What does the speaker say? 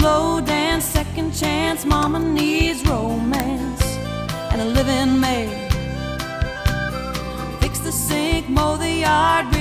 slow dance, second chance. Mama needs romance and a living maid. Fix the sink, mow the yard,